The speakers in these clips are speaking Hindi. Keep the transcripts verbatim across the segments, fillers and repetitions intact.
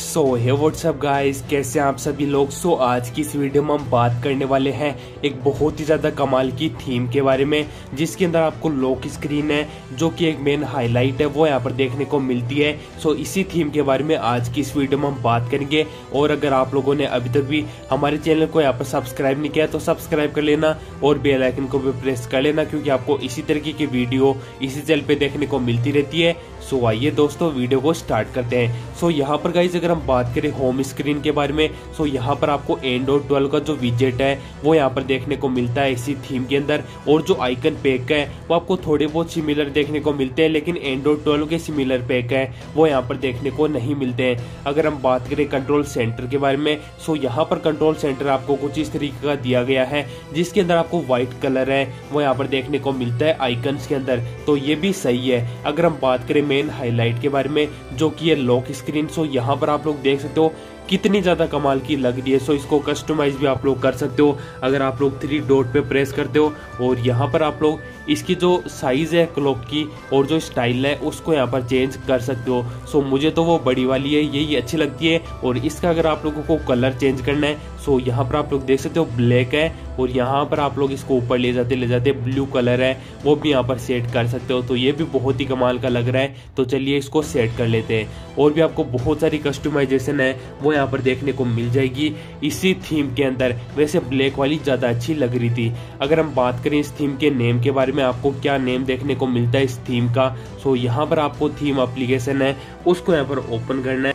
सो हे व्हाट्सअप गाइस, कैसे हैं आप सभी लोग। सो so, आज की इस वीडियो में हम बात करने वाले हैं एक बहुत ही ज़्यादा कमाल की थीम के बारे में, जिसके अंदर आपको लॉक स्क्रीन है जो कि एक मेन हाईलाइट है वो यहाँ पर देखने को मिलती है। सो so, इसी थीम के बारे में आज की इस वीडियो में हम बात करेंगे। और अगर आप लोगों ने अभी तक भी हमारे चैनल को यहाँ पर सब्सक्राइब नहीं किया तो सब्सक्राइब कर लेना और बेल आइकन को भी प्रेस कर लेना, क्योंकि आपको इसी तरीके की वीडियो इसी चैनल पे देखने को मिलती रहती है। सो आइए दोस्तों वीडियो को स्टार्ट करते हैं। सो यहाँ पर गाइज अगर हम बात करें होम स्क्रीन के बारे में, सो यहाँ पर आपको एंड्रॉइड ट्वेल्व का जो विजेट है वो यहाँ पर देखने को मिलता है इसी थीम के अंदर। और जो आइकन पैक है वो आपको थोड़े बहुत सिमिलर देखने को मिलते हैं, लेकिन एंड्रॉइड ट्वेल्व के सिमिलर पैक है वो यहाँ पर देखने को नहीं मिलते हैं। अगर हम बात करें कंट्रोल सेंटर के बारे में, सो यहाँ पर कंट्रोल सेंटर आपको कुछ इस तरीके का दिया गया है, जिसके अंदर आपको व्हाइट कलर है वो यहाँ पर देखने को मिलता है आइकन्स के अंदर, तो ये भी सही है। अगर हम बात करें मेन हाईलाइट के बारे में जो कि है लॉक स्क्रीन, सो यहाँ पर आप लोग देख सकते हो कितनी ज्यादा कमाल की लग रही है। सो इसको कस्टमाइज भी आप लोग कर सकते हो अगर आप लोग थ्री डॉट पे प्रेस करते हो। और यहाँ पर आप लोग इसकी जो साइज है क्लॉक की और जो स्टाइल है उसको यहाँ पर चेंज कर सकते हो। सो मुझे तो वो बड़ी वाली है यही अच्छी लगती है। और इसका अगर आप लोगों को कलर चेंज करना है, सो यहाँ पर आप लोग देख सकते हो ब्लैक है और यहाँ पर आप लोग इसको ऊपर ले जाते ले जाते ब्लू कलर है वो भी यहाँ पर सेट कर सकते हो। तो ये भी बहुत ही कमाल का लग रहा है, तो चलिए इसको सेट कर लेते हैं। और भी आपको बहुत सारी कस्टमाइजेशन है वो यहाँ पर देखने को मिल जाएगी इसी थीम के अंदर। वैसे ब्लैक वाली ज्यादा अच्छी लग रही थी। अगर हम बात करें इस थीम के नेम के बारे में, आपको क्या नेम देखने को मिलता है इस थीम का, सो यहाँ पर आपको थीम एप्लीकेशन है उसको यहाँ पर ओपन करना है।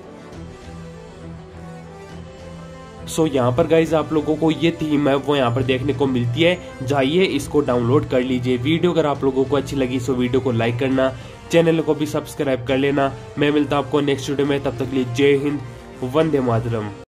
सो so, यहाँ पर गाइज आप लोगों को ये थीम है वो यहाँ पर देखने को मिलती है, जाइए इसको डाउनलोड कर लीजिए। वीडियो अगर आप लोगों को अच्छी लगी सो वीडियो को लाइक करना, चैनल को भी सब्सक्राइब कर लेना। मैं मिलता हूँ आपको नेक्स्ट वीडियो में, तब तक के लिए जय हिंद, वंदे मातरम।